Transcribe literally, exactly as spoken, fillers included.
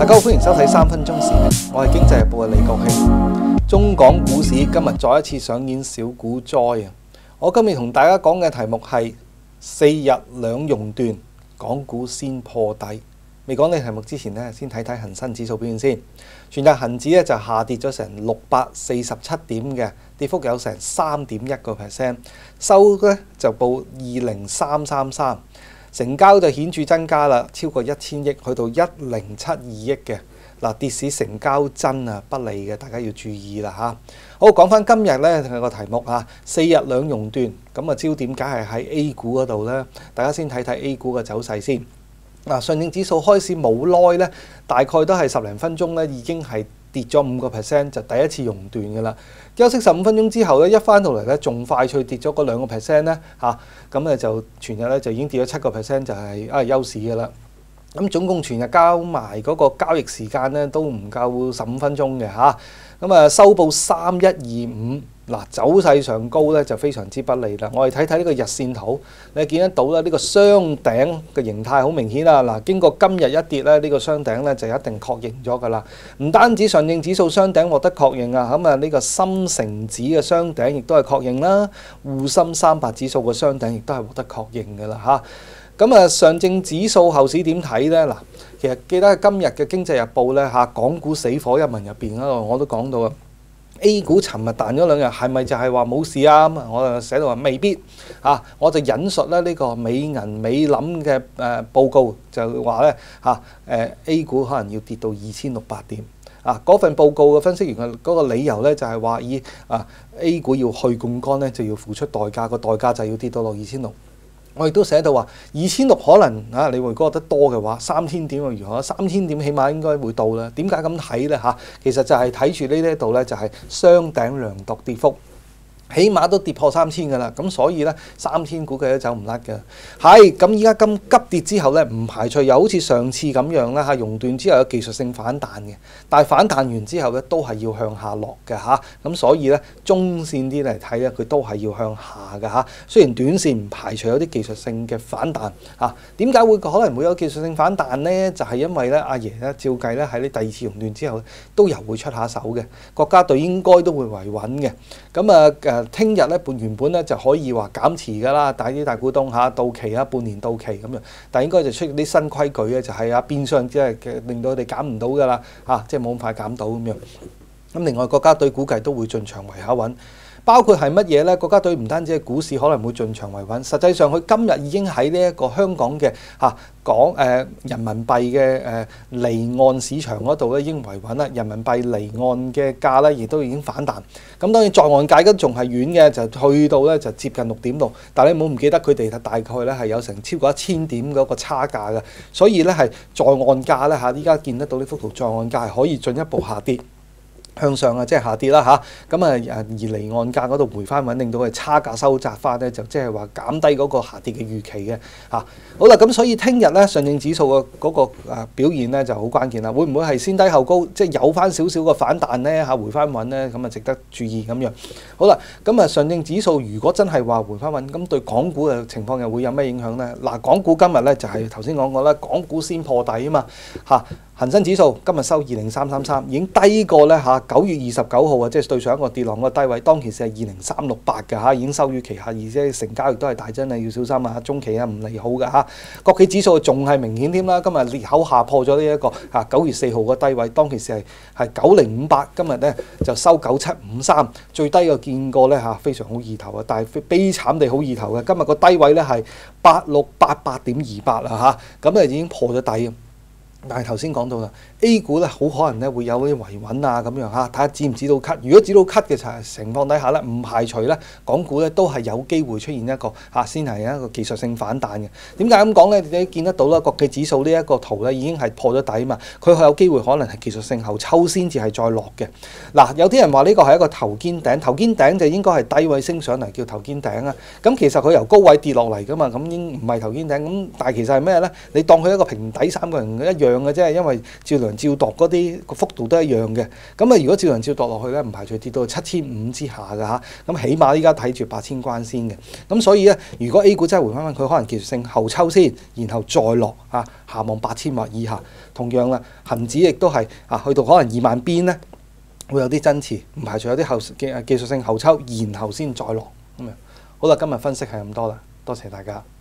家好，歡迎收睇三分鐘時評，我係經濟日報嘅李國興。中港股市今日再一次上演小股災啊！我今日同大家講嘅題目係四日兩熔斷，港股先破底。未講呢個題目之前呢，先睇睇恒生指數表現先。全日恒指咧就下跌咗成六百四十七點嘅，跌幅有成三點一個 percent， 收咧就報二零三三三。成交就顯著增加啦，超過一千億，去到一零七二億嘅。嗱，跌市成交真啊不利嘅，大家要注意啦嚇。好，講翻今日咧個題目啊，四日兩熔斷，咁啊焦點梗係喺 A 股嗰度咧。大家先睇睇 A 股嘅走勢先。嗱，上證指數開市冇耐咧，大概都係十零分鐘咧，已經係跌咗五個 percent， 就第一次熔斷嘅啦。休息十五分鐘之後咧，一翻到嚟咧，仲快脆跌咗嗰兩個 percent 咧嚇，咁咧就全日咧就已經跌咗七個 percent， 就係啊休市嘅啦。咁總共全日交埋嗰個交易時間咧，都唔夠十五分鐘嘅嚇。咁啊收報三一二五。嗱，走勢上高咧就非常之不利啦。我哋睇睇呢個日線圖，你見得到啦，呢個雙頂嘅形態好明顯啦。嗱，經過今日一跌咧，呢個雙頂咧就一定確認咗㗎啦。唔單止上證指數雙頂獲得確認啊，咁啊呢個深成指嘅雙頂亦都係確認啦。滬深三百指數嘅雙頂亦都係獲得確認㗎啦嚇。咁啊上證指數後市點睇咧？嗱，其實記得今日嘅經濟日報咧嚇，港股死火一文入邊嗰度我都講到啊。A 股尋日彈咗兩日，係咪就係話冇事啊？咁我就寫到話未必嚇，我就引述咧呢個美銀美林嘅誒報告，就話咧嚇誒 A 股可能要跌到二千六百點啊！嗰份報告嘅分析員嘅嗰個理由咧就係話以啊 A 股要去槓桿咧就要付出代價，個代價就係要跌到落二千六。我亦都寫到話二千六可能啊，你會覺得多嘅話，三千點又如何？三千點起碼應該會到啦。點解咁睇咧嚇？其實就係睇住呢一度咧，就係雙頂量度跌幅。起碼都跌破三千㗎啦，咁所以咧三千估計都走唔甩嘅。係咁，依家咁急跌之後咧，唔排除又好似上次咁樣啦嚇，熔斷之後有技術性反彈嘅，但係反彈完之後咧都係要向下落嘅嚇。咁所以咧中線啲嚟睇咧，佢都係要向下嘅嚇。雖然短線唔排除有啲技術性嘅反彈嚇，點解會可能會有技術性反彈咧？就係因為咧阿爺咧照計咧喺呢第二次熔斷之後都又會出下手嘅，國家隊應該都會維穩嘅。咁啊誒。聽日咧，本原本咧就可以話減持㗎啦，但係啲大股東嚇到期啊，半年到期咁樣，但係應該就出啲新規矩咧，就係啊變相即係令到佢哋減唔到㗎啦嚇，即係冇咁快減到咁樣。咁另外國家隊估計都會進場維下穩。包括係乜嘢咧？國家隊唔單止係股市可能會進場維穩，實際上佢今日已經喺呢一個香港嘅嚇港誒人民幣嘅誒離岸市場嗰度咧已經維穩啦。人民幣離岸嘅價咧亦都已經反彈。咁當然在岸價都仲係遠嘅，就去到咧就接近六點六。但係你唔好唔記得佢哋大概咧係有成超過一千點嗰個差價嘅，所以咧係在岸價咧嚇，依家見得到呢幅圖在岸價係可以進一步下跌。向上啊，即係下跌啦嚇，咁啊誒而離岸價嗰度回翻穩，令到佢差價收窄翻咧，就即係話減低嗰個下跌嘅預期嘅嚇。好啦，咁所以聽日咧上證指數嘅嗰個誒表現咧就好關鍵啦。會唔會係先低後高，即係有翻少少個反彈咧嚇，回翻穩咧？咁啊值得注意咁樣。好啦，咁啊上證指數如果真係話回翻穩，咁對港股嘅情況又會有咩影響咧？嗱，港股今日咧就係頭先講過啦，港股先破底啊嘛嚇。恒生指數今日收二零三三三，已經低過咧嚇九月二十九號啊，即係對上一個跌浪個低位，當其時係二零三六八嘅嚇，已經收於期下，而且成交亦都係大增啊，要小心啊，中期啊唔利好嘅嚇。國企指數仲係明顯添啦，今日裂口下破咗呢一個嚇九月四號個低位，當其時係係九零五八，今日咧就收九七五三，最低嘅見過咧嚇非常好意頭啊，但係悲慘地好意頭嘅，今日個低位咧係八六八八點二八啦嚇，咁啊已經破咗底。但係頭先講到啦 ，A 股咧好可能咧會有啲維穩啊咁樣嚇，睇下止唔止到咳。如果止到咳嘅情況底下咧，唔排除咧港股咧都係有機會出現一個嚇先係一個技術性反彈嘅。點解咁講咧？你見得到啦，國際指數呢一個圖咧已經係破咗底啊嘛，佢有機會可能係技術性後抽先至係再落嘅。嗱，有啲人話呢個係一個頭肩頂，頭肩頂就應該係低位升上嚟叫頭肩頂啊。咁其實佢由高位跌落嚟噶嘛，咁應唔係頭肩頂咁，但係其實係咩咧？你當佢一個平底三個人一樣。 樣嘅啫，因為照量照度嗰啲個幅度都一樣嘅。咁啊，如果照量照度落去咧，唔排除跌到七千五之下嘅嚇。咁起碼依家睇住八千關先嘅。咁所以咧，如果 A 股真係回翻翻，佢可能技術性後抽先，然後再落啊，下望八千或以下。同樣啦，恆指亦都係啊，去到可能二萬邊咧，會有啲增持，唔排除有啲後技技術性後抽，然後先再落咁樣。好啦，今日分析係咁多啦，多謝大家。